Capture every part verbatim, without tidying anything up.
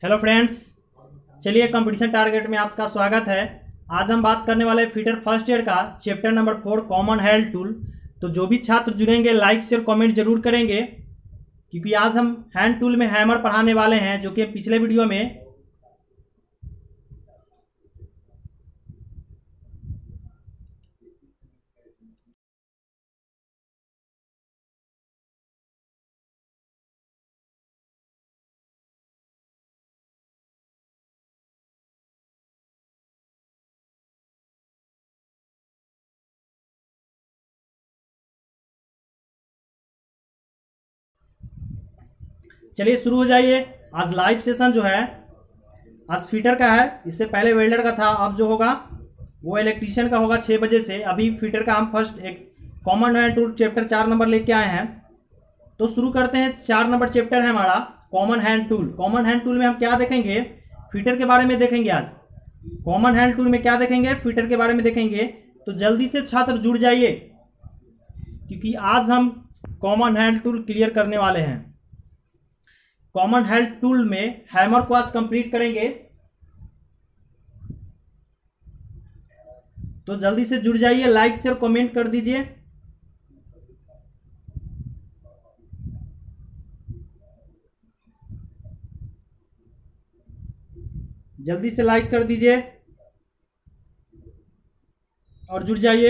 Hello friends, चलिए competition target में आपका स्वागत है। आज हम बात करने वाले फिटर फर्स्ट ईयर का chapter number four common hand tool. तो जो भी छात्र जुड़ेंगे लाइक शेयर कमेंट जरूर करेंगे, क्योंकि आज हम हैंड टूल में हैमर पढ़ाने वाले हैं, जो कि पिछले वीडियो में चलिए शुरू हो जाइए। आज लाइव सेशन जो है आज फिटर का है, इससे पहले वेल्डर का था। अब जो होगा वो इलेक्ट्रीशियन का होगा छः बजे से। अभी फिटर का हम फर्स्ट एक कॉमन हैंड टूल चैप्टर चार नंबर लेके आए हैं, तो शुरू करते हैं। चार नंबर चैप्टर है हमारा common hand tool. Common hand tool में हम क्या देखेंगे? फिटर के बारे में देखेंगे। आज कॉमन हैंड टूल में क्या देखेंगे? फिटर के बारे में देखेंगे। तो जल्दी से छात्र जुड़ जाइए, क्योंकि आज हम कॉमन हैंड टूल क्लियर करने वाले हैं। कॉमन हैंड टूल में हैमर को आज कंप्लीट करेंगे, तो जल्दी से जुड़ जाइए, लाइक शेयर कमेंट कर दीजिए। जल्दी से लाइक कर दीजिए और जुड़ जाइए।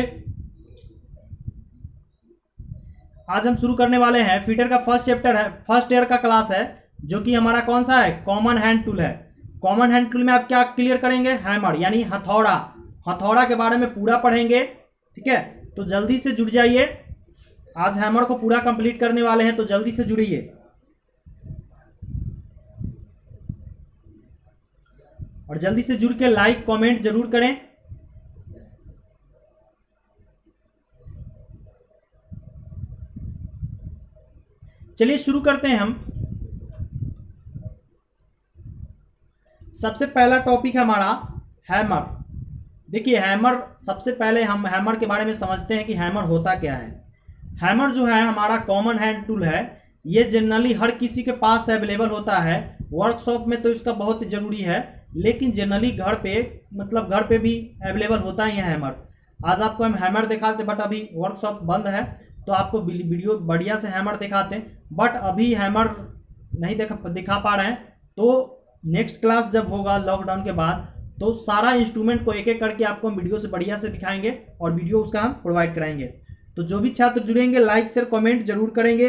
आज हम शुरू करने वाले हैं। फिटर का फर्स्ट चैप्टर है, फर्स्ट ईयर का क्लास है, जो कि हमारा कौन सा है? कॉमन हैंड टूल है। कॉमन हैंड टूल में आप क्या क्लियर करेंगे? हैमर यानी हथौड़ा। हथौड़ा के बारे में पूरा पढ़ेंगे, ठीक है? तो जल्दी से जुड़ जाइए। आज हैमर को पूरा कंप्लीट करने वाले हैं, तो जल्दी से जुड़िए और जल्दी से जुड़ के लाइक कमेंट जरूर करें। चलिए शुरू करते हैं हम। सबसे पहला टॉपिक है हमारा हैमर। देखिए हैमर, सबसे पहले हम हैमर के बारे में समझते हैं कि हैमर होता क्या है। हैमर जो है हमारा कॉमन हैंड टूल है। ये जनरली हर किसी के पास अवेलेबल होता है। वर्कशॉप में तो इसका बहुत ज़रूरी है, लेकिन जनरली घर पे, मतलब घर पे भी अवेलेबल होता ही है हैमर। आज आपको हम हैमर दिखाते, बट अभी वर्कशॉप बंद है, तो आपको वीडियो बढ़िया से हैमर दिखाते हैं। बट अभी हैमर नहीं दिखा दिखा पा रहे हैं, तो नेक्स्ट क्लास जब होगा लॉकडाउन के बाद, तो सारा इंस्ट्रूमेंट को एक एक करके आपको वीडियो से बढ़िया से दिखाएंगे और वीडियो उसका हम प्रोवाइड कराएंगे। तो जो भी छात्र जुड़ेंगे लाइक शेयर कमेंट जरूर करेंगे,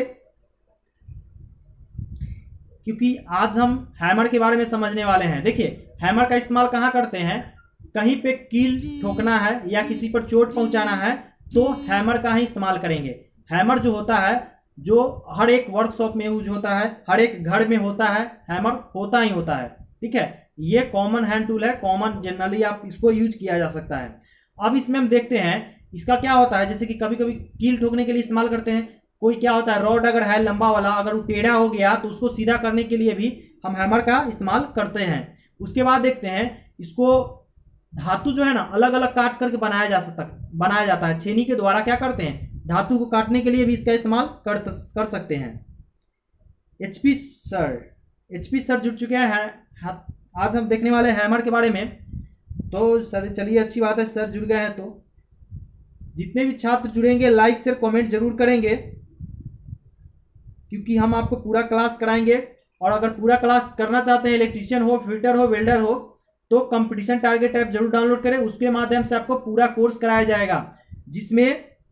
क्योंकि आज हम हैमर के बारे में समझने वाले हैं। देखिए हैमर का इस्तेमाल कहाँ करते हैं? कहीं पे कील ठोकना है या किसी पर चोट पहुंचाना है, तो हैमर का ही इस्तेमाल करेंगे। हैमर जो होता है, जो हर एक वर्कशॉप में यूज होता है, हर एक घर में होता है, हैमर होता ही होता है, ठीक है? ये कॉमन हैंड टूल है। कॉमन जनरली आप इसको यूज किया जा सकता है। अब इसमें हम देखते हैं इसका क्या होता है। जैसे कि कभी कभी कील ठोकने के लिए इस्तेमाल करते हैं। कोई क्या होता है, रॉड अगर है लंबा वाला, अगर वो टेढ़ा हो गया तो उसको सीधा करने के लिए भी हम हैमर का इस्तेमाल करते हैं। उसके बाद देखते हैं इसको धातु जो है ना, अलग अलग काट करके बनाया जा सकता बनाया जाता है। छेनी के द्वारा क्या करते हैं, धातु को काटने के लिए भी इसका इस्तेमाल कर कर सकते हैं। एचपी सर एचपी सर जुड़ चुके हैं। आज हम देखने वाले हैं हैमर के बारे में। तो सर चलिए, अच्छी बात है, सर जुड़ गए हैं। तो जितने भी छात्र जुड़ेंगे लाइक शेयर कमेंट जरूर करेंगे, क्योंकि हम आपको पूरा क्लास कराएंगे। और अगर पूरा क्लास करना चाहते हैं, इलेक्ट्रीशियन हो, फिटर हो, वेल्डर हो, तो कंपटीशन टारगेट ऐप जरूर डाउनलोड करें। उसके माध्यम से आपको पूरा कोर्स कराया जाएगा, जिसमें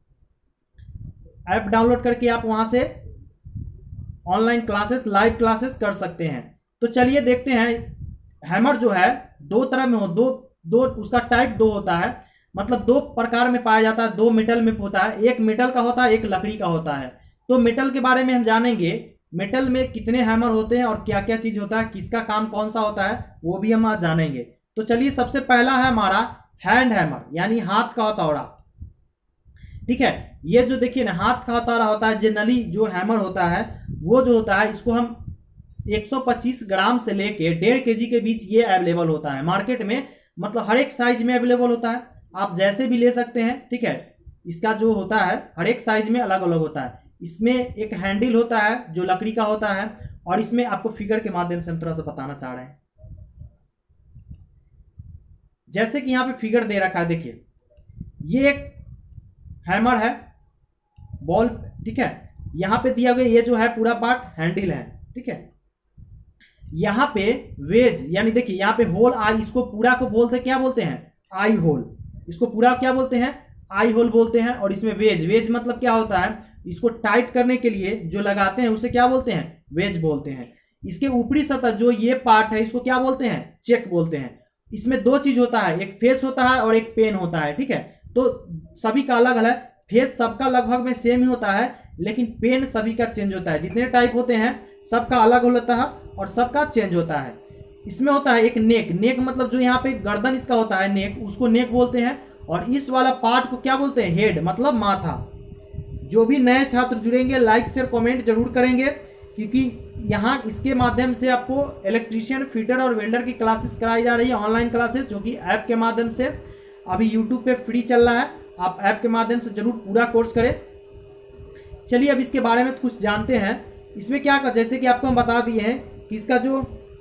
ऐप डाउनलोड करके आप वहां से ऑनलाइन क्लासेस, लाइव क्लासेस कर सकते हैं। तो चलिए देखते हैं। हैमर जो है दो तरह में हो, दो दो उसका टाइप दो होता है, मतलब दो प्रकार में पाया जाता है। दो मेटल में होता है, एक मेटल का होता है, एक लकड़ी का होता है। तो मेटल के बारे में हम जानेंगे, मेटल में कितने हैमर होते हैं और क्या क्या चीज होता है, किसका काम कौन सा होता है, वो भी हम आज जानेंगे। तो चलिए, सबसे पहला है हमारा हैंड हैमर, यानी हाथ का हथौड़ा, ठीक है? ये जो देखिए ना, हाथ का हथौड़ा होता है। जनरली जो हैमर होता है वो जो होता है, इसको हम एक सौ पच्चीस ग्राम से लेके डेढ़ के जी के बीच ये अवेलेबल होता है मार्केट में। मतलब हर एक साइज में अवेलेबल होता है, आप जैसे भी ले सकते हैं, ठीक है? इसका जो होता है हर एक साइज में अलग अलग होता है। इसमें एक हैंडल होता है जो लकड़ी का होता है, और इसमें आपको फिगर के माध्यम से हम थोड़ा सा बताना चाह रहे हैं। जैसे कि यहाँ पे फिगर दे रखा है, देखिए ये एक हैमर है, बॉल, ठीक है। यहाँ पे दिया गया ये जो है पूरा पार्ट हैंडल है, ठीक है। यहाँ पे वेज यानी देखिए यहाँ पे होल आई, इसको पूरा को बोलते क्या बोलते हैं, आई होल, इसको पूरा क्या बोलते हैं, आई होल बोलते हैं। और इसमें वेज, वेज मतलब क्या होता है, इसको टाइट करने के लिए जो लगाते हैं उसे क्या बोलते हैं, वेज बोलते हैं। इसके ऊपरी सतह जो ये पार्ट है इसको क्या बोलते हैं, चेक बोलते हैं। इसमें दो चीज होता है, एक फेस होता है और एक पेन होता है, ठीक है। तो सभी का अलग अलग, फेस सबका लगभग में सेम ही होता है, लेकिन पेन सभी का चेंज होता है। जितने टाइप होते हैं सबका अलग होता है और सबका चेंज होता है। इसमें होता है एक नेक, नेक मतलब जो यहाँ पे गर्दन इसका होता है नेक, उसको नेक बोलते हैं। और इस वाला पार्ट को क्या बोलते हैं, हेड मतलब माथा। जो भी नए छात्र जुड़ेंगे लाइक शेयर कमेंट जरूर करेंगे, क्योंकि यहाँ इसके माध्यम से आपको इलेक्ट्रीशियन, फिटर और वेल्डर की क्लासेस कराई जा रही है, ऑनलाइन क्लासेस, जो कि ऐप के माध्यम से अभी यूट्यूब पे फ्री चल रहा है। आप ऐप के माध्यम से जरूर पूरा कोर्स करें। चलिए अब इसके बारे में कुछ जानते हैं। इसमें क्या कर, जैसे कि आपको हम बता दिए हैं कि इसका जो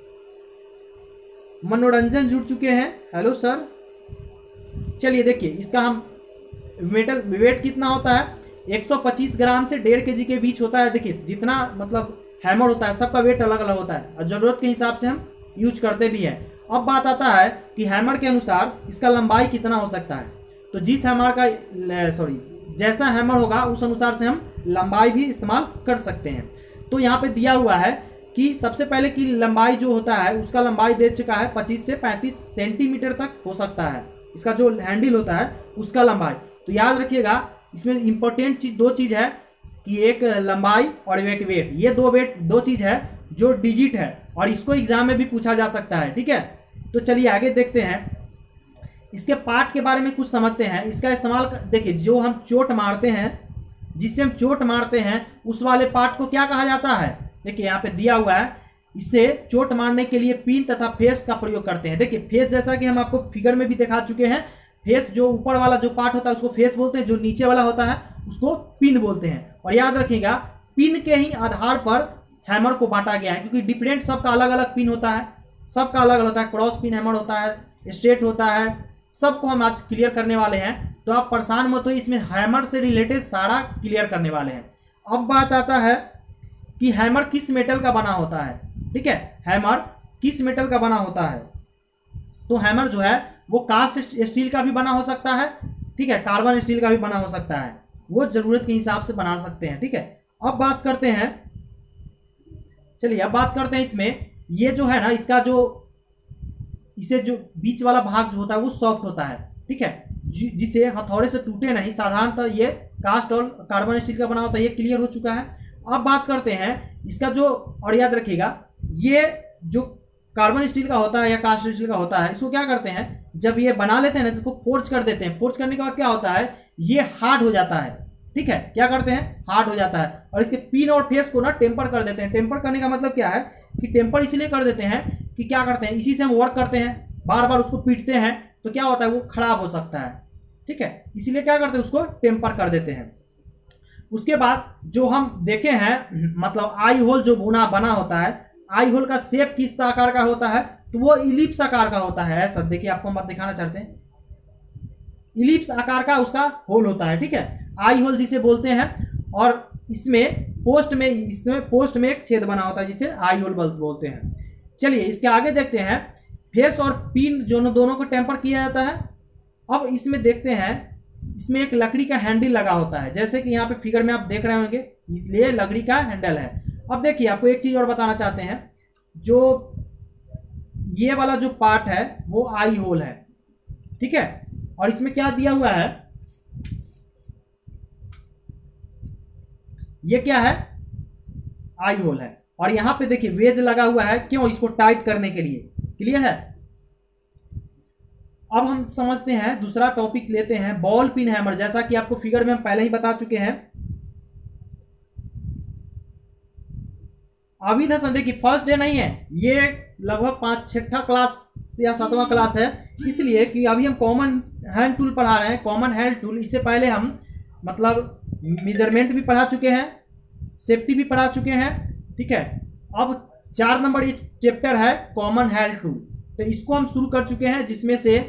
मनोरंजन जुड़ चुके हैं, हेलो सर। चलिए देखिए इसका हम मेटल वेट कितना होता है, एक सौ पच्चीस ग्राम से डेढ़ के जी के बीच होता है। देखिए जितना मतलब हैमर होता है सबका वेट अलग अलग होता है और ज़रूरत के हिसाब से हम यूज करते भी हैं। अब बात आता है कि हैमर के अनुसार इसका लंबाई कितना हो सकता है। तो जिस हैमर का सॉरी जैसा हैमर होगा उस अनुसार से हम लंबाई भी इस्तेमाल कर सकते हैं। तो यहाँ पे दिया हुआ है कि सबसे पहले की लंबाई जो होता है उसका लंबाई दे चुका है पच्चीस से पैंतीस सेंटीमीटर तक हो सकता है इसका जो हैंडल होता है उसका लंबाई। तो याद रखिएगा इसमें इंपॉर्टेंट चीज दो चीज़ है कि एक लंबाई और एक वेट, ये दो वेट दो चीज़ है जो डिजिट है और इसको एग्जाम में भी पूछा जा सकता है, ठीक है। तो चलिए आगे देखते हैं, इसके पार्ट के बारे में कुछ समझते हैं। इसका इस्तेमाल देखिए, जो हम चोट मारते हैं, जिससे हम चोट मारते हैं उस वाले पार्ट को क्या कहा जाता है। देखिए यहाँ पे दिया हुआ है, इससे चोट मारने के लिए पिन तथा फेस का प्रयोग करते हैं। देखिए फेस जैसा कि हम आपको फिगर में भी दिखा चुके हैं, फेस जो ऊपर वाला जो पार्ट होता है उसको फेस बोलते हैं, जो नीचे वाला होता है उसको पिन बोलते हैं। और याद रखिएगा पिन के ही आधार पर हैमर को बांटा गया है, क्योंकि डिफरेंट सबका अलग अलग पिन होता है, सबका अलग अलग होता है। क्रॉस पिन हैमर होता है, स्ट्रेट होता है, सबको हम आज क्लियर करने वाले हैं। तो आप परेशान मत हो, इसमें हैमर से रिलेटेड सारा क्लियर करने वाले हैं। अब बात आता है कि हैमर किस मेटल का बना होता है, ठीक है। हैमर किस मेटल का बना होता है, तो हैमर जो है वो कास्ट स्टील का भी बना हो सकता है, ठीक है, कार्बन स्टील का भी बना हो सकता है, वो जरूरत के हिसाब से बना सकते हैं, ठीक है। अब बात करते हैं, चलिए अब बात करते हैं इसमें ये जो है ना, इसका जो इसे जो बीच वाला भाग जो होता है वो सॉफ्ट होता है, ठीक है, जिसे हथौड़े से टूटे नहीं। साधारणतः ये कास्ट और कार्बन स्टील का बना होता है, ये क्लियर हो चुका है। अब बात करते हैं इसका जो, और याद रखिएगा ये जो कार्बन स्टील का होता है या कास्ट स्टील का होता है, इसको क्या करते हैं जब ये बना लेते हैं ना, इसको फोर्ज कर देते हैं। फोर्ज करने के बाद क्या होता है, ये हार्ड हो जाता है, ठीक है, क्या करते हैं हार्ड हो जाता है। और इसके पिन और फेस को ना टेम्पर कर देते हैं। टेम्पर करने का मतलब क्या है कि टेम्पर इसलिए कर देते हैं कि क्या करते हैं, इसी से हम वर्क करते हैं, बार बार उसको पीटते हैं तो क्या होता है वो खराब हो सकता है, ठीक है, इसीलिए क्या करते हैं उसको टेम्पर कर देते हैं। उसके बाद जो हम देखे हैं मतलब आई होल जो बुना बना होता है, आई होल का शेप किस आकार का होता है, तो वो इलिप्स आकार का होता है। ऐसा देखिए आपको हम दिखाना चाहते हैं, इलिप्स आकार का उसका होल होता है, ठीक है, आई होल जिसे बोलते हैं। और इसमें पोस्ट में इसमें पोस्ट में एक छेद बना होता है जिसे आई होल बोलते हैं। चलिए इसके आगे देखते हैं, फेस और पिन जो दोनों को टेम्पर किया जाता है। अब इसमें देखते हैं, इसमें एक लकड़ी का हैंडल लगा होता है, जैसे कि यहाँ पे फिगर में आप देख रहे होंगे, इसलिए लकड़ी का हैंडल है। अब देखिए आपको एक चीज और बताना चाहते हैं, जो ये वाला जो पार्ट है वो आई होल है, ठीक है, और इसमें क्या दिया हुआ है, ये क्या है आई होल है। और यहां पे देखिए वेज लगा हुआ है, क्यों, इसको टाइट करने के लिए। क्लियर है। अब हम समझते हैं, दूसरा टॉपिक लेते हैं, बॉल पिन हैमर। जैसा कि आपको फिगर में हम पहले ही बता चुके हैं। अभी था देखिए फर्स्ट डे नहीं है, ये लगभग पांच छठा क्लास या सातवां क्लास है, इसलिए कि अभी हम कॉमन हैंड टूल पढ़ा रहे हैं। कॉमन हैंड टूल, इससे पहले हम मतलब मेजरमेंट भी पढ़ा चुके हैं, सेफ्टी भी पढ़ा चुके हैं, ठीक है। अब चार नंबर ये चैप्टर है कॉमन हैंड टूल, तो इसको हम शुरू कर चुके हैं, जिसमें से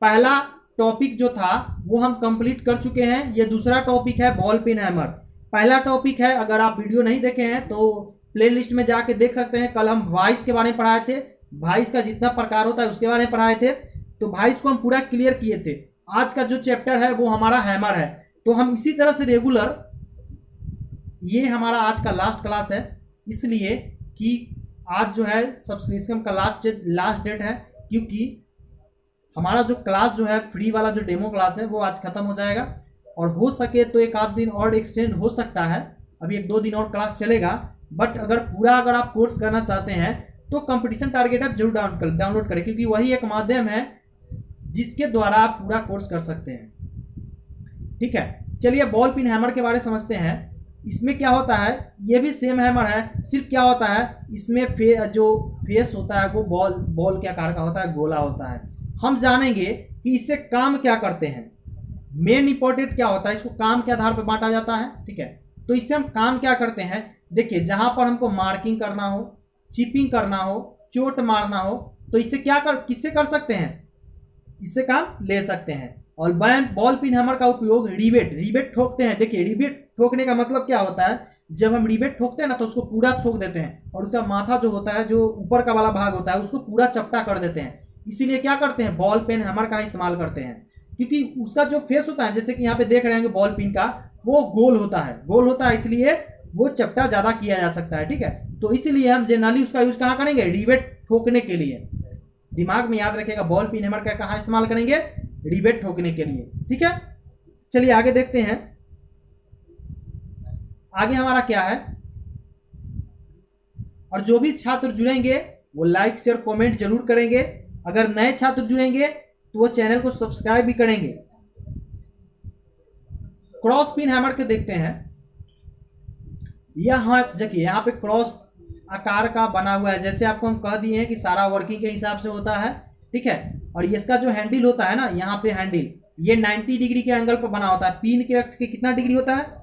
पहला टॉपिक जो था वो हम कंप्लीट कर चुके हैं। ये दूसरा टॉपिक है बॉल पिन हैमर। पहला टॉपिक है, अगर आप वीडियो नहीं देखे हैं तो प्लेलिस्ट में जाके देख सकते हैं। कल हम वाइस के बारे में पढ़ाए थे, वाइस का जितना प्रकार होता है उसके बारे में पढ़ाए थे, तो वाइस को हम पूरा क्लियर किए थे। आज का जो चैप्टर है वो हमारा हैमर है। तो हम इसी तरह से रेगुलर, ये हमारा आज का लास्ट क्लास है, इसलिए कि आज जो है सब्सक्रिप्शन का लास्ट डेट लास्ट डेट है, क्योंकि हमारा जो क्लास जो है फ्री वाला जो डेमो क्लास है वो आज खत्म हो जाएगा। और हो सके तो एक आध दिन और एक्सटेंड हो सकता है, अभी एक दो दिन और क्लास चलेगा। बट अगर पूरा अगर आप कोर्स करना चाहते हैं तो कंपटीशन टारगेट ऐप जरूर डाउनलोड डाउनलोड करें, क्योंकि वही एक माध्यम है जिसके द्वारा आप पूरा कोर्स कर सकते हैं। ठीक है, चलिए बॉल पिन हैमर के बारे में समझते हैं। इसमें क्या होता है, ये भी सेम हैमर है, सिर्फ क्या होता है इसमें फे, जो फेस होता है वो बॉल बॉल के आकार का होता है, गोला होता है। हम जानेंगे कि इससे काम क्या करते हैं, मेन इंपॉर्टेंट क्या होता है, इसको काम के आधार पर बांटा जाता है। ठीक है, तो इससे हम काम क्या करते हैं, देखिए जहां पर हमको मार्किंग करना हो, चिपिंग करना हो, चोट मारना हो, तो इससे क्या कर किससे कर सकते हैं, इससे काम ले सकते हैं। और बॉल पिन हैमर का उपयोग रिवेट रिवेट ठोकते हैं। देखिए रिवेट ठोकने का मतलब क्या होता है, जब हम रिवेट ठोकते हैं ना तो उसको पूरा ठोक देते हैं और उसका माथा जो होता है, जो ऊपर का वाला भाग होता है, उसको पूरा चपटा कर देते हैं। इसीलिए क्या करते हैं, बॉल पेन हैमर का इस्तेमाल करते हैं, क्योंकि उसका जो फेस होता है, जैसे कि यहाँ पे देख रहे हैं बॉल पिन का, वो गोल होता है गोल होता है इसलिए वो चपटा ज्यादा किया जा सकता है। ठीक है, तो इसीलिए हम जनरली उसका यूज कहाँ करेंगे, रिवेट ठोकने के लिए। दिमाग में याद रखिएगा, बॉल पिन हैमर का कहाँ इस्तेमाल करेंगे, रिवेट ठोकने के लिए। ठीक है, चलिए आगे देखते हैं। आगे हमारा क्या है, और जो भी छात्र जुड़ेंगे वो लाइक शेयर कमेंट जरूर करेंगे। अगर नए छात्र जुड़ेंगे तो वो चैनल को सब्सक्राइब भी करेंगे। क्रॉस पिन हैमर के देखते हैं। यह देखिए यहाँ पे क्रॉस आकार का बना हुआ है, जैसे आपको हम कह दिए हैं कि सारा वर्किंग के हिसाब से होता है। ठीक है, और इसका जो हैंडल होता है ना, यहाँ पे हैंडल ये नब्बे डिग्री के एंगल पर बना होता है। पिन के अक्ष के कितना डिग्री होता है,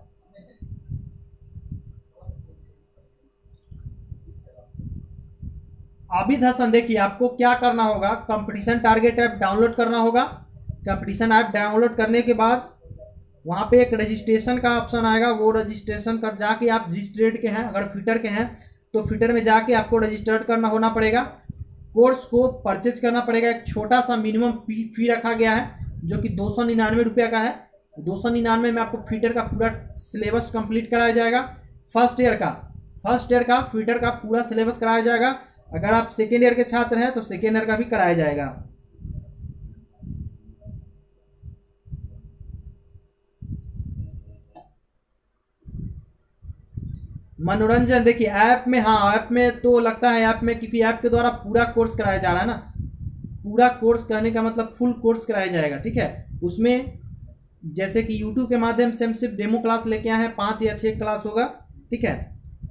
आबिद हसन, देखिए आपको क्या करना होगा, कंपटीशन टारगेट ऐप डाउनलोड करना होगा। कंपटीशन ऐप डाउनलोड करने के बाद वहाँ पे एक रजिस्ट्रेशन का ऑप्शन आएगा, वो रजिस्ट्रेशन कर जाके आप रजिस्ट्रेड के हैं, अगर फिटर के हैं तो फिटर में जाके आपको रजिस्टर्ड करना होना पड़ेगा। कोर्स को परचेज करना पड़ेगा। एक छोटा सा मिनिमम फी फी रखा गया है जो कि दो सौ निन्यानवे रुपये का है। दो सौ निन्यानवे में आपको फिटर का पूरा सिलेबस कंप्लीट कराया जाएगा। फर्स्ट ईयर का फर्स्ट ईयर का फिटर का पूरा सिलेबस कराया जाएगा। अगर आप सेकेंड ईयर के छात्र हैं तो सेकेंड ईयर का भी कराया जाएगा। मनोरंजन, देखिए ऐप में, हाँ ऐप में तो लगता है ऐप में, क्योंकि ऐप के द्वारा पूरा कोर्स कराया जा रहा है ना। पूरा कोर्स करने का मतलब फुल कोर्स कराया जाएगा। ठीक है, उसमें जैसे कि यूट्यूब के माध्यम से हम सिर्फ डेमो क्लास लेके आए हैं, पाँच या छः क्लास होगा। ठीक है,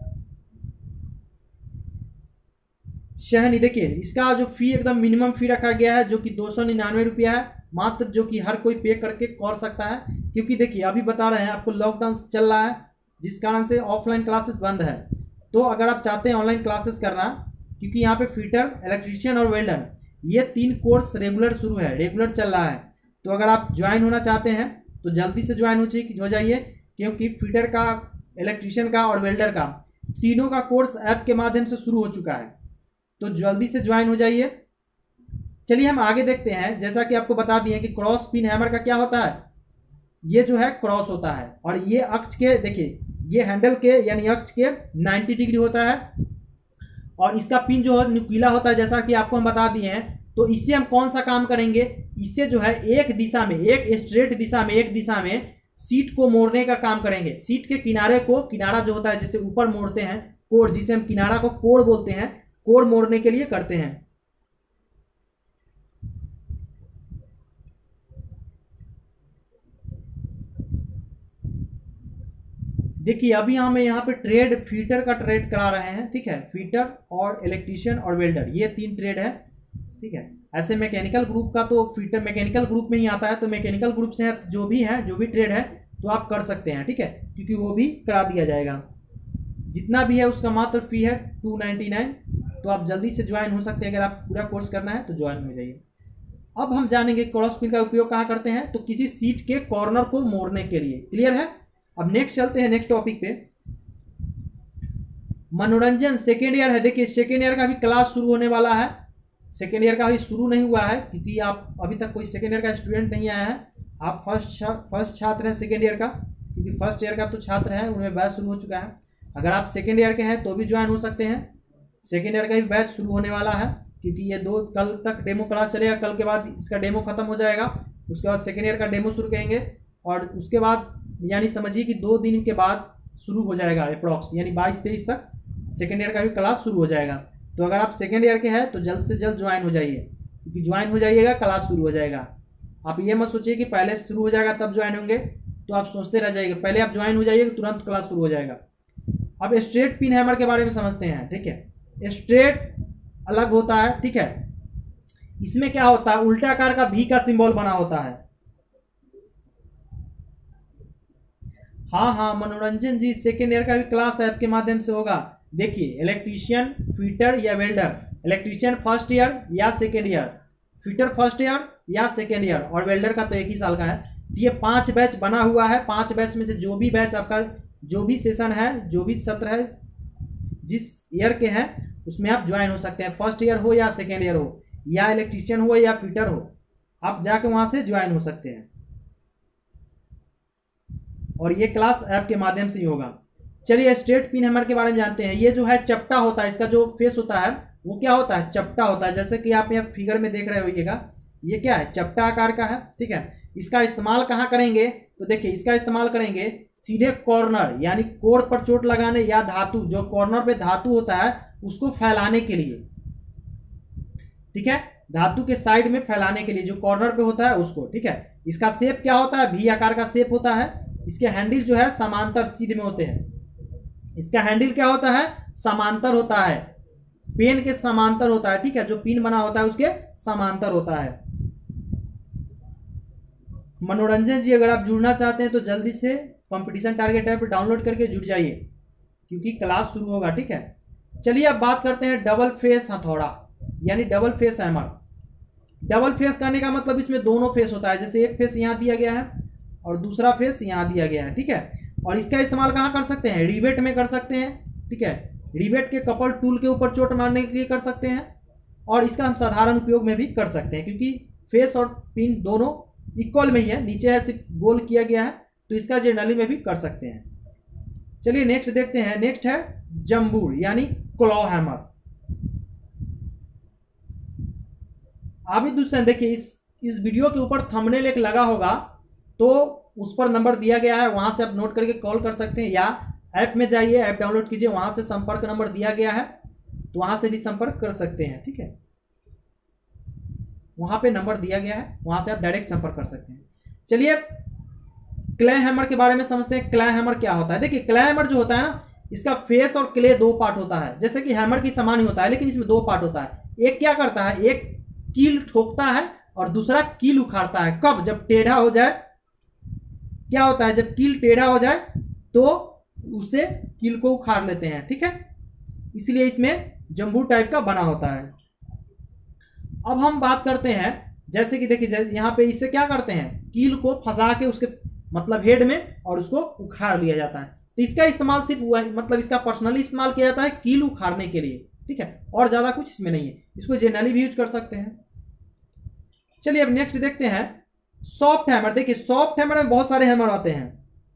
शहनी, देखिए इसका जो फी एकदम मिनिमम फी रखा गया है जो कि दो सौ निन्यानवे रुपया है मात्र, जो कि हर कोई पे करके कर सकता है। क्योंकि देखिए अभी बता रहे हैं आपको, लॉकडाउन चल रहा है जिस कारण से ऑफलाइन क्लासेस बंद है। तो अगर आप चाहते हैं ऑनलाइन क्लासेस करना, क्योंकि यहाँ पे फिटर, इलेक्ट्रीशियन और वेल्डर ये तीन कोर्स रेगुलर शुरू है, रेगुलर चल रहा है। तो अगर आप ज्वाइन होना चाहते हैं तो जल्दी से ज्वाइन हो जाइए, क्योंकि फिटर का, इलेक्ट्रीशियन का और वेल्डर का तीनों का कोर्स ऐप के माध्यम से शुरू हो चुका है। तो जल्दी से ज्वाइन हो जाइए। चलिए हम आगे देखते हैं। जैसा कि आपको बता दिए कि क्रॉस पिन हैमर का क्या होता है, ये जो है क्रॉस होता है और ये अक्ष के, देखिए ये हैंडल के यानी अक्ष के नब्बे डिग्री होता है और इसका पिन जो है नुकीला होता है, जैसा कि आपको हम बता दिए हैं। तो इससे हम कौन सा काम करेंगे, इससे जो है एक दिशा में, एक स्ट्रेट दिशा में, एक दिशा में सीट को मोड़ने का काम करेंगे। सीट के किनारे को, किनारा जो होता है जैसे ऊपर मोड़ते हैं, कोण, जिसे हम किनारा को कोण बोलते हैं, कोण मोड़ने के लिए करते हैं। देखिए अभी हमें यहाँ पे ट्रेड, फीटर का ट्रेड करा रहे हैं। ठीक है, फीटर और इलेक्ट्रीशियन और वेल्डर, ये तीन ट्रेड है। ठीक है, ऐसे मैकेनिकल ग्रुप का तो फीटर मैकेनिकल ग्रुप में ही आता है, तो मैकेनिकल ग्रुप से जो भी है, जो भी ट्रेड है तो आप कर सकते हैं। ठीक है, क्योंकि वो भी करा दिया जाएगा। जितना भी है उसका मात्र फी है टू नाइन्टी नाइन। तो आप जल्दी से ज्वाइन हो सकते हैं। अगर आप पूरा कोर्स करना है तो ज्वाइन हो जाइए। अब हम जानेंगे क्रॉस पिन का उपयोग कहाँ करते हैं, तो किसी सीट के कॉर्नर को मोड़ने के लिए। क्लियर है। अब नेक्स्ट चलते हैं नेक्स्ट टॉपिक पे, मनोरंजन सेकेंड ईयर है। देखिए सेकेंड ईयर का भी क्लास शुरू होने वाला है, सेकेंड ईयर का अभी शुरू नहीं हुआ है क्योंकि आप अभी तक कोई सेकेंड ईयर का स्टूडेंट नहीं आया है, आप फर्स्ट छा, फर्स्ट छात्र हैं सेकेंड ईयर का, क्योंकि फर्स्ट ईयर का तो छात्र है उनमें बैच शुरू हो चुका है। अगर आप सेकेंड ईयर के हैं तो भी ज्वाइन हो सकते हैं, सेकेंड ईयर का भी बैच शुरू होने वाला है क्योंकि ये दो कल तक डेमो क्लास चलेगा, कल के बाद इसका डेमो खत्म हो जाएगा, उसके बाद सेकेंड ईयर का डेमो शुरू करेंगे और उसके बाद यानी समझिए कि दो दिन के बाद शुरू हो जाएगा अप्रॉक्स, यानी बाईस तेईस तक सेकेंड ईयर का भी क्लास शुरू हो जाएगा। तो अगर आप सेकेंड ईयर के हैं तो जल्द से जल्द ज्वाइन हो जाइए, क्योंकि ज्वाइन हो जाइएगा क्लास शुरू हो जाएगा। आप ये मत सोचिए कि पहले शुरू हो जाएगा तब ज्वाइन होंगे, तो आप सोचते रह जाइएगा, पहले आप ज्वाइन हो जाइएगा तुरंत क्लास शुरू हो जाएगा। अब स्ट्रेट पिन हैमर के बारे में समझते हैं। ठीक है, स्ट्रेट अलग होता है, ठीक है, इसमें क्या होता है, उल्टा आकार का भी का सिंबल बना होता है। हाँ हाँ मनोरंजन जी, सेकेंड ईयर का भी क्लास ऐप के माध्यम से होगा। देखिए इलेक्ट्रीशियन, फिटर या वेल्डर, इलेक्ट्रीशियन फर्स्ट ईयर या second year, fitter first year या सेकेंड ईयर, और वेल्डर का तो एक ही साल का है। ये पांच बैच बना हुआ है, पांच बैच में से जो भी बैच आपका, जो भी सेशन है, जो भी सत्र है जिस ईयर के हैं उसमें आप ज्वाइन हो सकते हैं, फर्स्ट ईयर हो या सेकेंड ईयर हो, या इलेक्ट्रीशियन हो या फिटर हो, आप जाके वहां से ज्वाइन हो सकते हैं। और ये क्लास ऐप के माध्यम से ही होगा। चलिए स्ट्रेट पिन हैमर के बारे में जानते हैं। ये जो है चपटा होता है, इसका जो फेस होता है वो क्या होता है, चपटा होता है। जैसे कि आप यहाँ फिगर में देख रहे होइएगा, ये क्या है, चपटा आकार का है। ठीक है, इसका इस्तेमाल कहाँ करेंगे, तो देखिए इसका इस्तेमाल करेंगे सीधे कॉर्नर यानी कोर पर चोट लगाने, या धातु, जो कॉर्नर पे धातु होता है उसको फैलाने के लिए। ठीक है, धातु के साइड में फैलाने के लिए जो कॉर्नर पे होता है उसको। ठीक है, इसका शेप क्या होता है, भी आकार का शेप होता है। इसके हैंडल जो है समांतर सीधे में होते हैं। इसका हैंडल क्या होता है, समांतर होता है, पेन के समांतर होता है। ठीक है, जो पिन बना होता है उसके समांतर होता है। मनोरंजन जी, अगर आप जुड़ना चाहते हैं तो जल्दी से कंपटीशन टारगेट ऐप डाउनलोड करके जुड़ जाइए, क्योंकि क्लास शुरू होगा। ठीक है, चलिए अब बात करते हैं डबल फेस हथौड़ा यानी double face hammer. Double face कहने का मतलब इसमें दोनों फेस होता है, जैसे एक फेस यहाँ दिया गया है और दूसरा फेस यहाँ दिया गया है। ठीक है, और इसका इस्तेमाल कहाँ कर सकते हैं, रिवेट में कर सकते हैं। ठीक है, रिवेट के कपल टूल के ऊपर चोट मारने के लिए कर सकते हैं, और इसका हम साधारण उपयोग में भी कर सकते हैं, क्योंकि फेस और पिन दोनों इक्वल में ही है, नीचे है सिर्फ गोल किया गया है, तो इसका जनरली में भी कर सकते हैं। चलिए नेक्स्ट देखते हैं। नेक्स्ट है जंबूर यानी क्लॉ हैमर। आबिद हुसैन, देखिए इस इस वीडियो के ऊपर थंबनेल एक लगा होगा, तो उस पर नंबर दिया गया है, वहां से आप नोट करके कॉल कर सकते हैं, या ऐप में जाइए, ऐप डाउनलोड कीजिए, वहां से संपर्क नंबर दिया गया है, तो वहां से भी संपर्क कर सकते हैं। ठीक है, वहां पे नंबर दिया गया है, वहां से आप डायरेक्ट संपर्क कर सकते हैं। चलिए क्ले हैमर के बारे में समझते हैं। क्ले हैमर क्या होता है, देखिए क्ले हैमर जो होता है ना, इसका फेस और क्ले दो पार्ट होता है, जैसे कि हैमर की समान ही होता है, लेकिन इसमें दो पार्ट होता है। एक क्या करता है, एक कील ठोकता है और दूसरा कील उखाड़ता है। कब, जब टेढ़ा हो जाए, क्या होता है, जब कील टेढ़ा हो जाए तो उसे कील को उखाड़ लेते हैं। ठीक है, इसलिए इसमें जंबू टाइप का बना होता है। अब हम बात करते हैं, जैसे कि देखिए यहाँ पे इससे क्या करते हैं, कील को फंसा के उसके मतलब हेड में और उसको उखाड़ लिया जाता है। तो इसका इस्तेमाल सिर्फ हुआ है, मतलब इसका पर्सनली इस्तेमाल किया जाता है कील उखाड़ने के लिए। ठीक है, और ज्यादा कुछ इसमें नहीं है, इसको जनरली भी यूज कर सकते हैं। चलिए अब नेक्स्ट देखते हैं सॉफ्ट हैमर। देखिए सॉफ्ट हैमर में बहुत सारे हैमर आते हैं,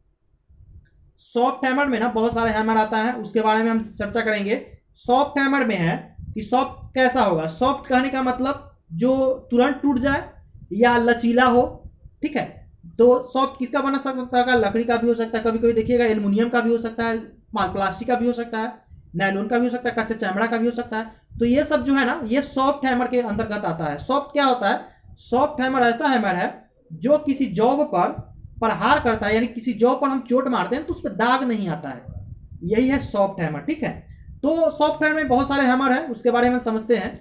सॉफ्ट हैमर में ना बहुत सारे हैमर आता है, उसके बारे में हम चर्चा करेंगे। सॉफ्ट हैमर में है कि सॉफ्ट कैसा होगा, सॉफ्ट कहने का मतलब जो तुरंत टूट जाए या लचीला हो। ठीक है, तो सॉफ्ट किसका बना सकता है, लकड़ी का भी हो सकता है, कभी कभी देखिएगा एल्युमिनियम का भी हो सकता है, प्लास्टिक का भी हो सकता है, नायलॉन का भी हो सकता है, कच्चा चमड़ा का भी हो सकता है। तो ये सब जो है ना, ये सॉफ्ट हैमर के अंतर्गत आता है। सॉफ्ट क्या होता है, सॉफ्ट हैमर ऐसा हैमर है जो किसी जॉब पर प्रहार करता है, यानी किसी जॉब पर हम चोट मारते हैं तो उस पर दाग नहीं आता है, यही है सॉफ्ट हैमर। ठीक है, तो सॉफ्ट हैमर में बहुत सारे हैमर हैं, उसके बारे में समझते हैं।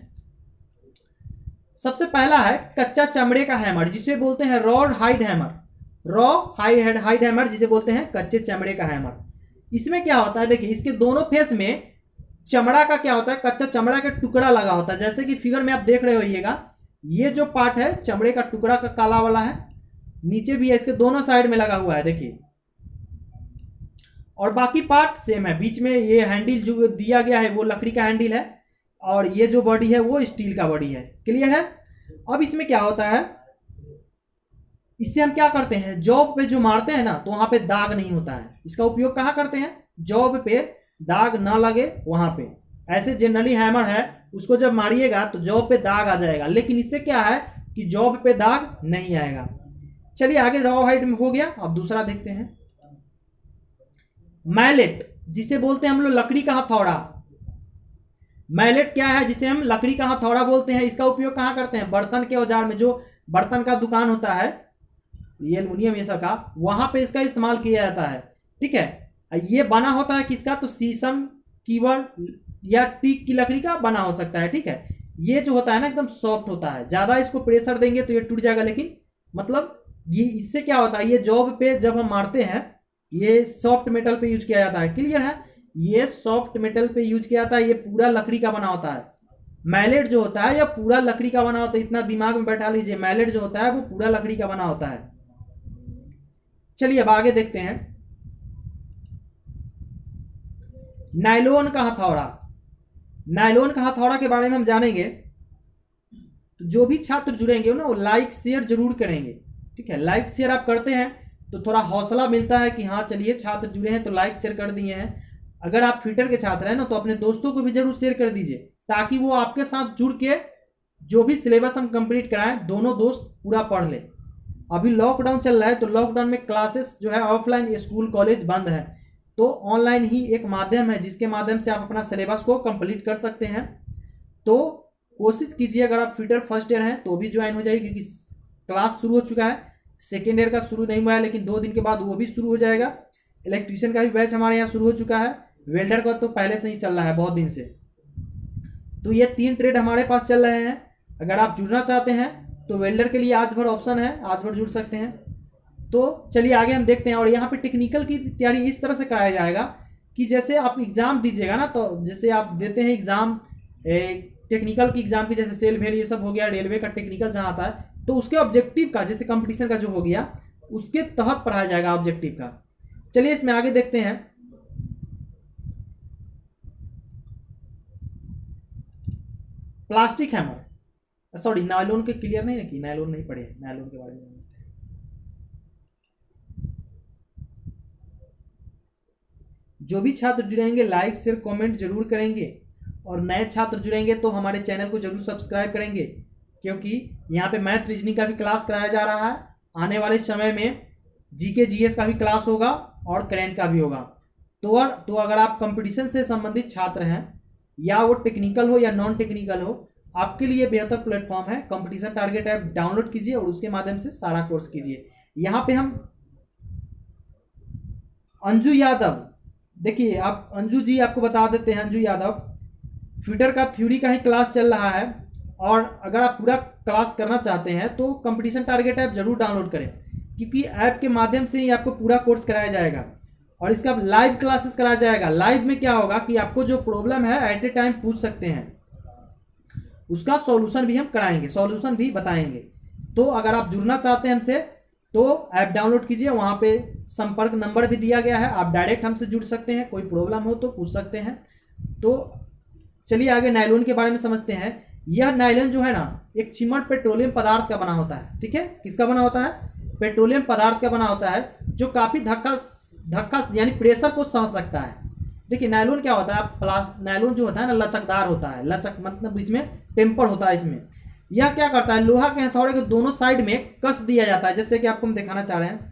सबसे पहला है कच्चा चमड़े का हैमर, जिसे बोलते हैं raw hide hammer. Raw hide hide hammer जिसे बोलते हैं कच्चे चमड़े का हैमर। इसमें क्या होता है, देखिए इसके दोनों फेस में चमड़ा का क्या होता है, कच्चा चमड़ा का टुकड़ा लगा होता है, जैसे कि फिगर में आप देख रहे होइएगा ये जो पार्ट है चमड़े का टुकड़ा का काला वाला है, नीचे भी है, इसके दोनों साइड में लगा हुआ है देखिए। और बाकी पार्ट सेम है। बीच में ये हैंडल जो दिया गया है वो लकड़ी का हैंडल है, और ये जो बॉडी है वो स्टील का बॉडी है। क्लियर है। अब इसमें क्या होता है, इससे हम क्या करते हैं, जॉब पे जो मारते हैं ना तो वहां पे दाग नहीं होता है। इसका उपयोग कहाँ करते हैं, जॉब पे दाग ना लगे वहां पे। ऐसे जनरली हैमर है, उसको जब मारिएगा तो जॉब पे दाग आ जाएगा, लेकिन इससे क्या है कि जॉब पे दाग नहीं आएगा। चलिए आगे रॉ हाइट में हो गया। अब दूसरा देखते हैं, मैलेट, जिसे बोलते हैं हम लोग लकड़ी का हथौड़ा। मैलेट क्या है, जिसे हम लकड़ी का हथौड़ा बोलते हैं। इसका उपयोग कहाँ करते हैं, बर्तन के औजार में, जो बर्तन का दुकान होता है, ये एल्युमिनियम ये सब का, वहां पे इसका इस्तेमाल किया जाता है। ठीक है। ये बना होता है किसका, तो शीशम, कीवर या टीक की लकड़ी का बना हो सकता है। ठीक है। ये जो होता है ना एकदम सॉफ्ट होता है, ज्यादा इसको प्रेशर देंगे तो ये टूट जाएगा, लेकिन मतलब ये इससे क्या होता है, ये जॉब पे जब हम मारते हैं ये सॉफ्ट मेटल पे यूज किया जाता है। क्लियर है। ये सॉफ्ट मेटल पे यूज किया जाता है, ये पूरा लकड़ी का बना होता है। मैलेट जो होता है ये पूरा लकड़ी का बना होता है, इतना दिमाग में बैठा लीजिए, मैलेट जो होता है वो पूरा लकड़ी का बना होता है। चलिए अब आगे देखते हैं, नायलॉन का हथौड़ा। नायलॉन का हथौड़ा के बारे में हम जानेंगे, तो जो भी छात्र जुड़ेंगे ना वो लाइक शेयर जरूर करेंगे। ठीक है। लाइक शेयर आप करते हैं तो थोड़ा हौसला मिलता है कि हाँ चलिए छात्र जुड़े हैं तो लाइक शेयर कर दिए हैं। अगर आप फिटर के छात्र हैं ना तो अपने दोस्तों को भी जरूर शेयर कर दीजिए, ताकि वो आपके साथ जुड़ के जो भी सिलेबस हम कंप्लीट कराएं दोनों दोस्त पूरा पढ़ ले। अभी लॉकडाउन चल रहा है तो लॉकडाउन में क्लासेस जो है ऑफलाइन, स्कूल कॉलेज बंद है, तो ऑनलाइन ही एक माध्यम है जिसके माध्यम से आप अपना सिलेबस को कंप्लीट कर सकते हैं। तो कोशिश कीजिए, अगर आप फिटर फर्स्ट ईयर हैं तो भी ज्वाइन हो जाइए, क्योंकि क्लास शुरू हो चुका है। सेकेंड ईयर का शुरू नहीं हुआ है, लेकिन दो दिन के बाद वो भी शुरू हो जाएगा। इलेक्ट्रीशियन का भी बैच हमारे यहाँ शुरू हो चुका है, वेल्डर का तो पहले से ही चल रहा है बहुत दिन से। तो ये तीन ट्रेड हमारे पास चल रहे हैं। अगर आप जुड़ना चाहते हैं तो वेल्डर के लिए आज भर ऑप्शन है, आज भर जुड़ सकते हैं। तो चलिए आगे हम देखते हैं। और यहाँ पे टेक्निकल की तैयारी इस तरह से कराया जाएगा कि जैसे आप एग्जाम दीजिएगा ना, तो जैसे आप देते हैं एग्जाम टेक्निकल की एग्जाम की, जैसे सेल भेल ये सब हो गया, रेलवे का टेक्निकल जहाँ आता है, तो उसके ऑब्जेक्टिव का, जैसे कंपटीशन का जो हो गया उसके तहत पढ़ाया जाएगा ऑब्जेक्टिव का। चलिए इसमें आगे देखते हैं, प्लास्टिक हैमर, सॉरी नायलॉन के क्लियर नहीं ना कि नायलॉन नहीं पढ़े, नायलॉन के बारे में जानते हैं। जो भी छात्र जुड़ेंगे लाइक शेयर कमेंट जरूर करेंगे, और नए छात्र जुड़ेंगे तो हमारे चैनल को जरूर सब्सक्राइब करेंगे, क्योंकि यहाँ पे मैथ रीजनिंग का भी क्लास कराया जा रहा है। आने वाले समय में जीके जीएस का भी क्लास होगा और करेंट का भी होगा। तो और तो अगर आप कंपटीशन से संबंधित छात्र हैं, या वो टेक्निकल हो या नॉन टेक्निकल हो, आपके लिए बेहतर प्लेटफॉर्म है। कंपटीशन टारगेट ऐप डाउनलोड कीजिए और उसके माध्यम से सारा कोर्स कीजिए। यहाँ पे हम अंजू यादव, देखिए आप अंजू जी आपको बता देते हैं, अंजू यादव फिटर का थ्योरी का ही क्लास चल रहा है, और अगर आप पूरा क्लास करना चाहते हैं तो कंपटीशन टारगेट ऐप जरूर डाउनलोड करें, क्योंकि ऐप के माध्यम से ही आपको पूरा कोर्स कराया जाएगा और इसका लाइव क्लासेस कराया जाएगा। लाइव में क्या होगा कि आपको जो प्रॉब्लम है एट ए टाइम पूछ सकते हैं, उसका सॉल्यूशन भी हम कराएंगे, सॉल्यूशन भी बताएंगे। तो अगर आप जुड़ना चाहते हैं हमसे तो ऐप डाउनलोड कीजिए, वहाँ पे संपर्क नंबर भी दिया गया है, आप डायरेक्ट हमसे जुड़ सकते हैं, कोई प्रॉब्लम हो तो पूछ सकते हैं। तो चलिए आगे नायलॉन के बारे में समझते हैं। यह नायलॉन जो है ना एक चिमट पेट्रोलियम पदार्थ का बना होता है। ठीक है। किसका बना होता है, पेट्रोलियम पदार्थ का बना होता है, जो काफ़ी धक्का धक्का यानी प्रेशर को सह सकता है। देखिए नायलॉन क्या होता है, प्लास्ट नायलॉन जो होता है ना लचकदार होता है, लचक मतलब बीच में टेम्पर होता है इसमें। यह क्या करता है, लोहा के हथौड़े के दोनों साइड में कस दिया जाता है, जैसे कि आपको हम दिखाना चाह रहे हैं।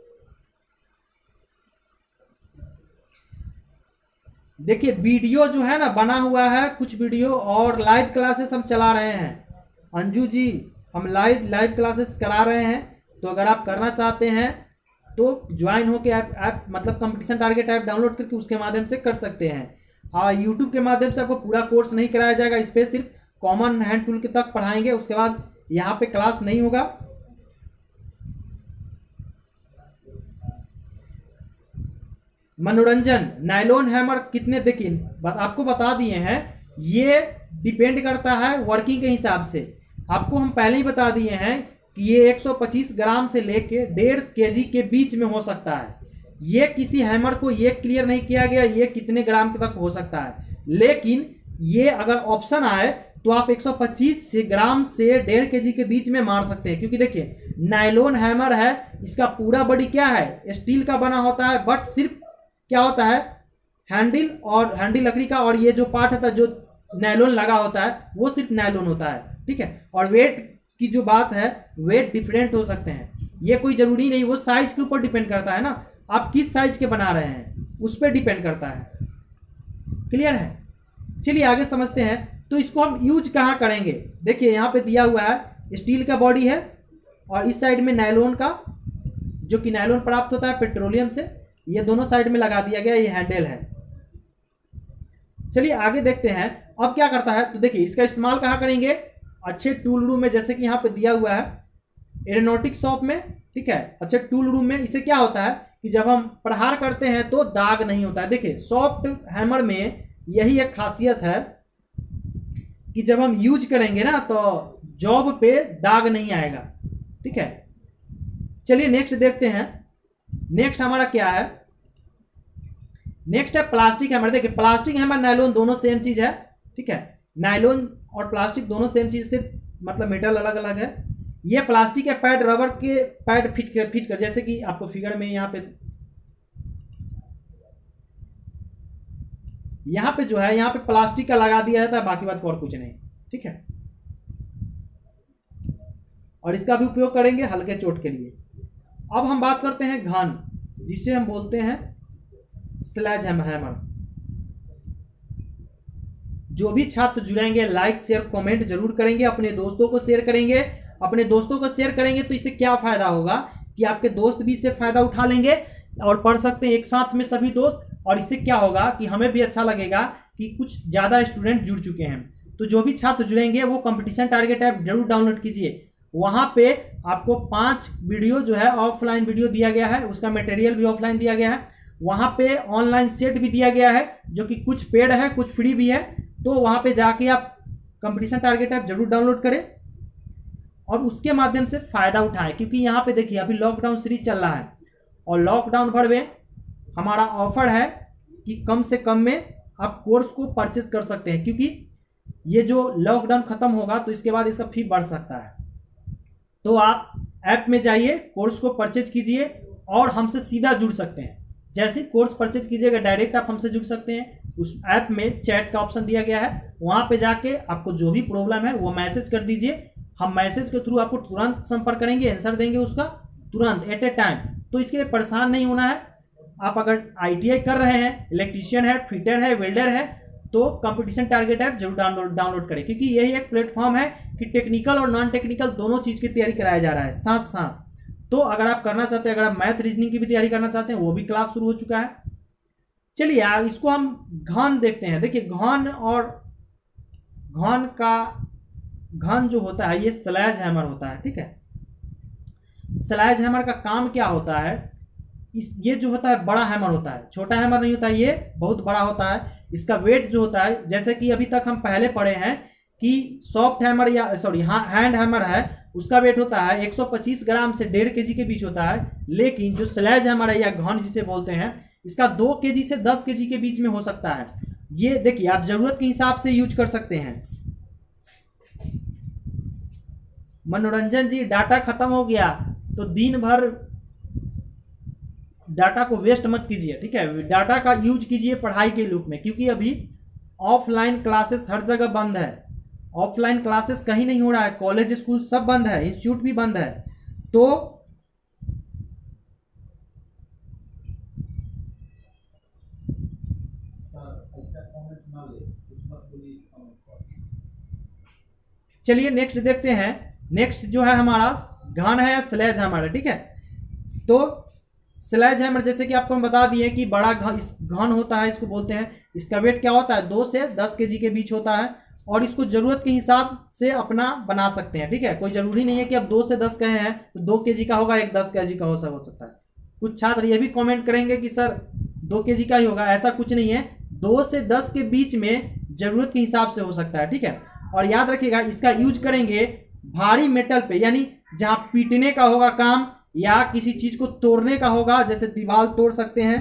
देखिए वीडियो जो है ना बना हुआ है, कुछ वीडियो और लाइव क्लासेस हम चला रहे हैं। अंजू जी हम लाइव लाइव क्लासेस करा रहे हैं, तो अगर आप करना चाहते हैं तो ज्वाइन होकर ऐप ऐप मतलब कंपटीशन टारगेट ऐप डाउनलोड करके उसके माध्यम से कर सकते हैं। हाँ, यूट्यूब के माध्यम से आपको पूरा कोर्स नहीं कराया जाएगा, इस पर सिर्फ कॉमन हैंड टूल के तक पढ़ाएंगे, उसके बाद यहाँ पे क्लास नहीं होगा। मनोरंजन, नायलॉन हैमर कितने, देखिए आपको बता दिए हैं, ये डिपेंड करता है वर्किंग के हिसाब से। आपको हम पहले ही बता दिए हैं कि ये एक सौ पच्चीस ग्राम से लेके डेढ़ केजी के बीच में हो सकता है। ये किसी हैमर को ये क्लियर नहीं किया गया ये कितने ग्राम तक हो सकता है, लेकिन ये अगर ऑप्शन आए तो आप एक सौ पच्चीस ग्राम से डेढ़ केजी के बीच में मार सकते हैं। क्योंकि देखिए नायलॉन हैमर है, इसका पूरा बॉडी क्या है, स्टील का बना होता है, बट सिर्फ क्या होता है हैंडल और हैंडल लकड़ी का, और ये जो पार्ट होता है जो नायलॉन लगा होता है वो सिर्फ नायलॉन होता है, ठीक है। और वेट की जो बात है, वेट डिफरेंट हो सकते हैं, ये कोई जरूरी नहीं, वो साइज के ऊपर डिपेंड करता है ना, आप किस साइज के बना रहे हैं उस पर डिपेंड करता है। क्लियर है? चलिए आगे समझते हैं। तो इसको हम यूज कहाँ करेंगे, देखिए यहाँ पे दिया हुआ है स्टील का बॉडी है और इस साइड में नायलॉन का, जो कि नायलॉन प्राप्त होता है पेट्रोलियम से, ये दोनों साइड में लगा दिया गया, ये हैंडल है। चलिए आगे देखते हैं अब क्या करता है। तो देखिए इसका इस्तेमाल कहाँ करेंगे, अच्छे टूल रूम में, जैसे कि यहाँ पे दिया हुआ है एरोनॉटिक शॉप में, ठीक है। अच्छे टूल रूम में इससे क्या होता है कि जब हम प्रहार करते हैं तो दाग नहीं होता है। देखिए सॉफ्ट हैमर में यही एक खासियत है कि जब हम यूज करेंगे ना तो जॉब पे दाग नहीं आएगा, ठीक है। चलिए नेक्स्ट देखते हैं। नेक्स्ट हमारा क्या है, नेक्स्ट है प्लास्टिक हैमर। देखिए प्लास्टिक हैमर नायलॉन दोनों सेम चीज है, ठीक है। नायलॉन और प्लास्टिक दोनों सेम चीज से मतलब मेटल अलग अलग है। ये प्लास्टिक है, पैड रबर के पैड फिट कर फिट कर जैसे कि आपको फिगर में यहाँ पे यहाँ पे जो है यहाँ पे प्लास्टिक का लगा दिया जाता है, बाकी बात को और कुछ नहीं, ठीक है। और इसका भी उपयोग करेंगे हल्के चोट के लिए। अब हम बात करते हैं घन, जिसे हम बोलते हैं स्लेज हैमर। जो भी छात्र जुड़ेंगे लाइक शेयर कमेंट जरूर करेंगे, अपने दोस्तों को शेयर करेंगे। अपने दोस्तों को शेयर करेंगे तो इससे क्या फायदा होगा कि आपके दोस्त भी इससे फायदा उठा लेंगे और पढ़ सकते हैं एक साथ में सभी दोस्त। और इससे क्या होगा कि हमें भी अच्छा लगेगा कि कुछ ज़्यादा स्टूडेंट जुड़ चुके हैं। तो जो भी छात्र जुड़ेंगे वो कंपटीशन टारगेट ऐप जरूर डाउनलोड कीजिए। वहाँ पे आपको पांच वीडियो जो है ऑफलाइन वीडियो दिया गया है, उसका मटेरियल भी ऑफलाइन दिया गया है। वहाँ पे ऑनलाइन सेट भी दिया गया है जो कि कुछ पेड है कुछ फ्री भी है। तो वहाँ पे जाके आप कंपटीशन टारगेट ऐप जरूर डाउनलोड करें और उसके माध्यम से फ़ायदा उठाएं। क्योंकि यहाँ पे देखिए अभी लॉकडाउन सीरीज चल रहा है और लॉकडाउन भर में हमारा ऑफर है कि कम से कम में आप कोर्स को परचेज कर सकते हैं। क्योंकि ये जो लॉकडाउन ख़त्म होगा तो इसके बाद इसका फी बढ़ सकता है। तो आप ऐप में जाइए, कोर्स को परचेज कीजिए और हमसे सीधा जुड़ सकते हैं। जैसे कोर्स परचेज कीजिएगा डायरेक्ट आप हमसे जुड़ सकते हैं। उस ऐप में चैट का ऑप्शन दिया गया है, वहाँ पे जाके आपको जो भी प्रॉब्लम है वो मैसेज कर दीजिए। हम मैसेज के थ्रू आपको तुरंत संपर्क करेंगे, आंसर देंगे उसका तुरंत एट ए टाइम। तो इसके लिए परेशान नहीं होना है। आप अगर आई टी आई कर रहे हैं, इलेक्ट्रीशियन है, फिटर है, वेल्डर है, तो कंपटीशन टारगेट ऐप जरूर डाउनलोड डाउनलोड करें। क्योंकि यही एक प्लेटफॉर्म है कि टेक्निकल और नॉन टेक्निकल दोनों चीज़ की तैयारी कराया जा रहा है साथ साथ। तो अगर आप करना चाहते हैं, अगर आप मैथ रीजनिंग की भी तैयारी करना चाहते हैं, वो भी क्लास शुरू हो चुका है। चलिए यार इसको हम घन देखते हैं। देखिए घन और घन का घन जो होता है ये स्लेज हैमर होता है, ठीक है। स्लेज हैमर का काम क्या होता है, इस ये जो होता है बड़ा हैमर होता है, छोटा हैमर नहीं होता है, ये बहुत बड़ा होता है। इसका वेट जो होता है, जैसे कि अभी तक हम पहले पढ़े हैं कि सॉफ्ट हैमर या सॉरी हाँ हैंड हैमर है, उसका वेट होता है एक सौ पच्चीस ग्राम से डेढ़ के जी के बीच होता है। लेकिन जो स्लेज हैमर है या घन जिसे बोलते हैं, इसका दो के जी से दस के जी के बीच में हो सकता है। ये देखिए आप जरूरत के हिसाब से यूज कर सकते हैं। मनोरंजन जी, डाटा खत्म हो गया तो दिन भर डाटा को वेस्ट मत कीजिए, ठीक है। डाटा का यूज कीजिए पढ़ाई के लूप में। क्योंकि अभी ऑफलाइन क्लासेस हर जगह बंद है, ऑफलाइन क्लासेस कहीं नहीं हो रहा है, कॉलेज स्कूल सब बंद है, इंस्टीट्यूट भी बंद है। तो चलिए नेक्स्ट देखते हैं। नेक्स्ट जो है हमारा घन है स्लेज हैमर, ठीक है। तो स्लेज हैमर जैसे कि आपको हम बता दिए कि बड़ा घन इस घन होता है, इसको बोलते हैं। इसका वेट क्या होता है, दो से दस के जी के बीच होता है। और इसको जरूरत के हिसाब से अपना बना सकते हैं, ठीक है। कोई जरूरी नहीं है कि अब दो से दस कहे हैं तो दो के जी का होगा, एक दस के जी का हो सकता है। कुछ छात्र ये भी कमेंट करेंगे कि सर दो के जी का ही होगा, ऐसा कुछ नहीं है। दो से दस के बीच में जरूरत के हिसाब से हो सकता है, ठीक है। और याद रखिएगा इसका यूज करेंगे भारी मेटल पे, यानी जहां पीटने का होगा काम या किसी चीज को तोड़ने का होगा, जैसे दीवार तोड़ सकते हैं।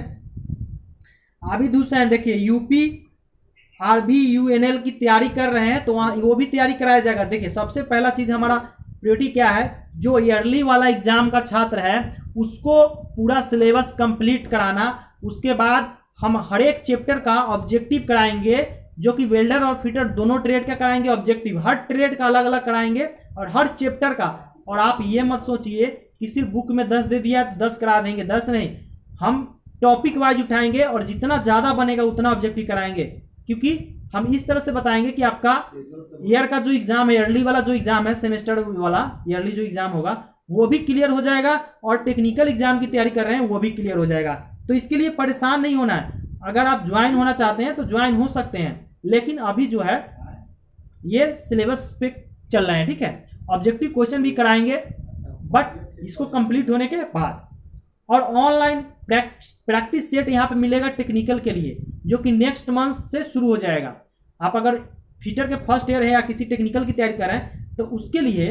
अभी दूसरा है, देखिए यूपी आरबी यूएनएल की तैयारी कर रहे हैं तो वहाँ वो भी तैयारी कराया जाएगा। देखिए सबसे पहला चीज हमारा प्रायोरिटी क्या है, जो ईयरली वाला एग्जाम का छात्र है उसको पूरा सिलेबस कंप्लीट कराना। उसके बाद हम हर एक चैप्टर का ऑब्जेक्टिव कराएंगे, जो कि वेल्डर और फिटर दोनों ट्रेड का कराएंगे ऑब्जेक्टिव, हर ट्रेड का अलग अलग कराएंगे और हर चैप्टर का। और आप ये मत सोचिए कि सिर्फ बुक में दस दे दिया तो दस करा देंगे, दस नहीं, हम टॉपिक वाइज उठाएंगे और जितना ज़्यादा बनेगा उतना ऑब्जेक्टिव कराएंगे, क्योंकि हम इस तरह से बताएंगे कि आपका ईयर का जो एग्जाम है, ईयरली वाला जो एग्जाम है, सेमेस्टर वाला ईयरली जो एग्जाम होगा वो भी क्लियर हो जाएगा और टेक्निकल एग्जाम की तैयारी कर रहे हैं वो भी क्लियर हो जाएगा। तो इसके लिए परेशान नहीं होना है। अगर आप ज्वाइन होना चाहते हैं तो ज्वाइन हो सकते हैं, लेकिन अभी जो है ये सिलेबस पे चल रहे हैं, ठीक है। ऑब्जेक्टिव क्वेश्चन भी कराएंगे बट इसको कंप्लीट होने के बाद। और ऑनलाइन प्रैक्टिस सेट यहाँ पे मिलेगा टेक्निकल के लिए, जो कि नेक्स्ट मंथ से शुरू हो जाएगा। आप अगर फिटर के फर्स्ट ईयर है या किसी टेक्निकल की तैयारी कर रहे हैं तो उसके लिए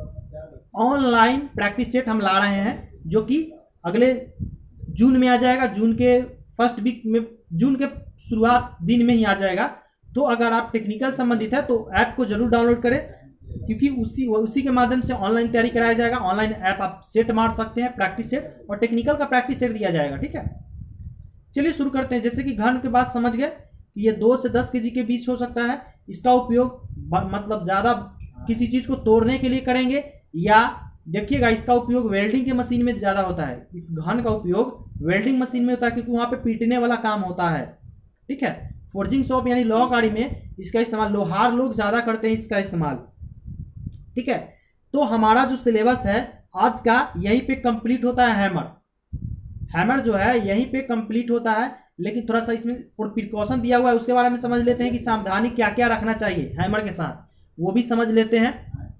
ऑनलाइन प्रैक्टिस सेट हम ला रहे हैं, जो कि अगले जून में आ जाएगा। जून के फर्स्ट वीक में, जून के शुरुआत दिन में ही आ जाएगा। तो अगर आप टेक्निकल संबंधित है तो ऐप को जरूर डाउनलोड करें, क्योंकि उसी उसी के माध्यम से ऑनलाइन तैयारी कराया जाएगा। ऑनलाइन ऐप आप सेट मार सकते हैं, प्रैक्टिस सेट, और टेक्निकल का प्रैक्टिस सेट दिया जाएगा, ठीक है। चलिए शुरू करते हैं। जैसे कि घन के बाद समझ गए कि ये दो से दस केजी के बीच हो सकता है। इसका उपयोग मतलब ज़्यादा किसी चीज़ को तोड़ने के लिए करेंगे, या देखिएगा इसका उपयोग वेल्डिंग के मशीन में ज़्यादा होता है। इस घन का उपयोग वेल्डिंग मशीन में होता है, क्योंकि वहाँ पे पीटने वाला काम होता है, ठीक है। फोर्जिंग शॉप यानी लौह गाड़ी में इसका इस्तेमाल लोहार लोग ज़्यादा करते हैं इसका इस्तेमाल, ठीक है। तो हमारा जो सिलेबस है आज का यहीं पे कंप्लीट होता है। हैमर हैमर जो है यहीं पे कंप्लीट होता है, लेकिन थोड़ा सा इसमें प्रिकॉशन दिया हुआ है, उसके बारे में समझ लेते हैं कि सावधानी क्या क्या रखना चाहिए हैमर के साथ, वो भी समझ लेते हैं।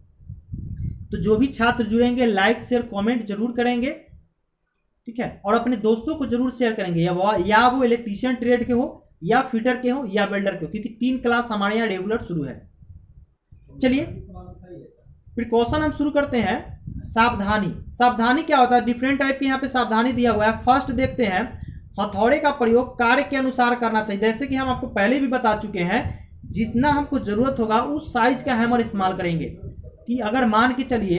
तो जो भी छात्र जुड़ेंगे लाइक शेयर कमेंट जरूर करेंगे, ठीक है, और अपने दोस्तों को जरूर शेयर करेंगे, या वो या वो इलेक्ट्रीशियन ट्रेड के हो या फिटर के हो या वेल्डर के हो, क्योंकि तीन क्लास हमारे यहाँ रेगुलर शुरू है। चलिए प्रिकॉशन हम शुरू करते हैं। सावधानी सावधानी क्या होता है, डिफरेंट टाइप के यहाँ पे सावधानी दिया हुआ है। फर्स्ट देखते हैं, हथौड़े का प्रयोग कार्य के अनुसार करना चाहिए। जैसे कि हम आपको पहले भी बता चुके हैं, जितना हमको जरूरत होगा उस साइज का हैमर इस्तेमाल करेंगे। कि अगर मान के चलिए